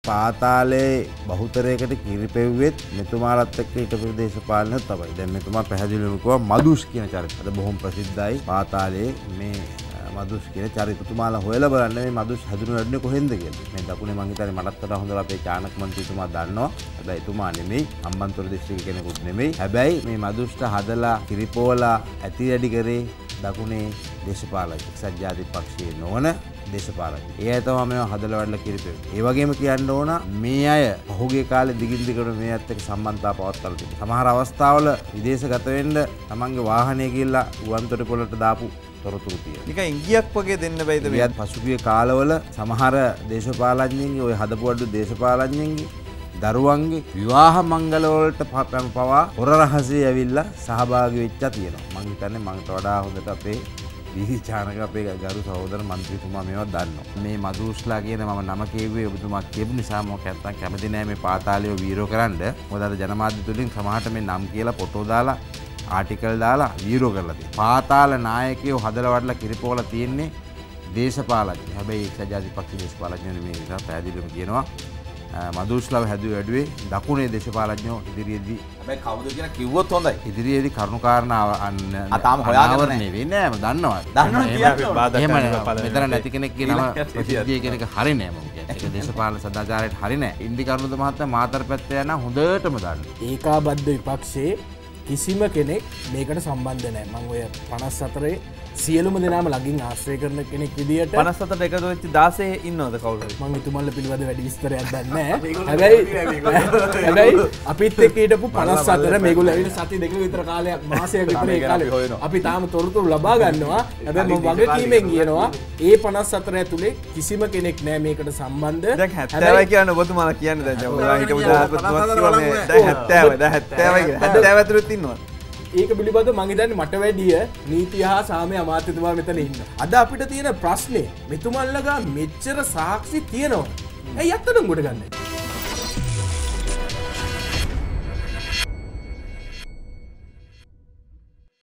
පාතාලේ බහුතරයකට කිරිපෙව්වෙත් මෙතුමාලත් එක්ක හිටපු දේශපාලනය තමයි. දැන් මෙතුමා පැහැදිලිවම කිව්වා මදුෂ් කියන චරිතය. අද බොහොම ප්‍රසිද්ධයි පාතාලේ මේ මදුෂ් කියන චරිතතුමාලා හොයලා බලන්න මේ මදුෂ් හැදුණු වැඩනේ කොහෙන්ද කියලා. මේ දකුණේ මං හිතන්නේ මටත් වඩා හොඳට අපේ චානක මන්ත්‍රීතුමා දන්නවා. හැබැයි එතුමා නෙමෙයි අම්බන්තොට දිස්ත්‍රික්ක කෙනෙකුත් නෙමෙයි. හැබැයි මේ මදුෂ්ට හදලා කිරිපෝලා ඇති වැඩි කරේ දකුණේ දේශපාලක එක්සත් ජාතික පක්ෂයේ නොවන දේශපාලක. ඒ අය තමයි මේව හදලා වඩලා කිරිපෙන්නේ. ඒ වගේම කියන්න ඕන මේ අය පහුගිය කාලේ දිගින් දිගට මේ අයත් එක්ක සම්බන්ධතාව පවත්වලා තිබුණා. සමහර අවස්ථාවල විදේශගත වෙන්න තමන්ගේ වාහනේ ගිහිල්ලා ගුවන්තොටුපළට දාපු තොරතුරු තියෙනවා. නිකන් ඉංගියක් වගේ දෙන්න බෑද මේ? පසුගිය කාලවල සමහර දේශපාලඥයින්ගේ ඔය හදපු අඩු දේශපාලඥයින්ගේ දරුවන්ගේ විවාහ මංගල වලට පවා හොර රහසේ ඇවිල්ලා සහභාගී වෙච්චා තියෙනවා. මම හිතන්නේ මට වඩා හොඳට අපේ විචාරක අපේ ගරු සහෝදර මන්ත්‍රීතුමා මේවා දන්නවා. මේ මදුෂ්ලා කියන මම නම කිව්වේ ඔබතුමා කියපු නිසා මම නැත්තම් කැමති නෑ මේ පාතාලිය වීරෝ කරන්න. මොකද අද ජනමාධ්‍ය තුලින් සමහරට මේ නම් කියලා ෆොටෝ දාලා ආටිකල් දාලා වීරෝ කරලා තියෙනවා. පාතාල නායකයෝ හදලා වඩලා කිරිපෝලා තියෙන්නේ දේශපාලඥයෝ. හැබැයි එක්සත් ජාතික පක්ෂ දේශපාලඥයෝ මේ නිසා පැහැදිලිවම කියනවා මදුෂ්ලාව හැදුවේ වැඩුවේ දකුණේ දේශපාලඥයෝ ඉදිරියේදී. හැබැයි කවුද කියලා කිව්වොත් හොඳයි. ඉදිරියේදී කරුණු කාරණා තාම හොයාගෙන නෙවෙයි නෑ මම දන්නවා. මෙතන නැති කෙනෙක් කියනම ප්‍රසිද්ධිය කෙනෙක් හරි නෑ මම කියන්නේ. ඒක දේශපාලන සදාචාරයට හරි නෑ. ඉන්දි කරුණුද මහත්තයා මාතර පැත්තේ යන හොඳටම දන්නවා. ඒකාබද්ධ විපක්ෂයේ කිසිම කෙනෙක් මේකට සම්බන්ධ නෑ. මම ඔය 54 සියලුම දෙනාම ළඟින් ආශ්‍රය කරන කෙනෙක් විදියට 54ට එකතු වෙච්ච 16 ඉන්නවද කවුරු හරි? මම ඉතුමන්ල පිළිබඳ වැඩි විස්තරයක් දන්නේ නැහැ. හැබැයි අපිත් එක්ක හිටපු 54 මේගොල්ලෝ ඇවිල්ලා සති දෙකක විතර කාලයක් මාසයක් විතර ඒ කාලේ අපි තාම තොරතුරු ලබා ගන්නවා. හැබැයි මම වගකීමෙන් කියනවා ඒ 54 ඇතුලේ කිසිම කෙනෙක් නැහැ මේකට සම්බන්ධ. දැන් 70යි කියන්නේ ඔබතුමාලා කියන්නේ දැන් ඔයා හිටපු දාපතුමා කිව්වා මේ දැන් 70 ඇතුළෙත් ඉන්නවා. ඒක පිළිබඳව මම හිතන්නේ මට වැඩිය නීතිය හා සාමය අමාත්‍යතුමා මෙතන ඉන්න. අද අපිට තියෙන ප්‍රශ්නේ මෙතුමන්ලගා මෙච්චර සාක්ෂි තියෙනවා. ඇයි අත්තනම් ගොඩ ගන්නෑ?